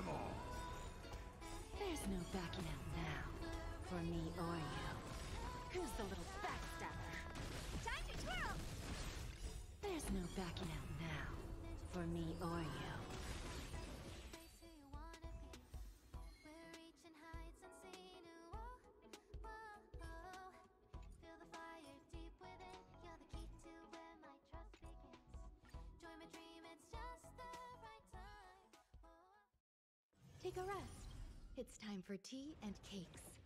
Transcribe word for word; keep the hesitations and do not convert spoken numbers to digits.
them all. There's no backing out now, for me or you. Who's the little backstabber? Time to twirl! There's no backing out now, for me or you. Take a rest. It's time for tea and cakes.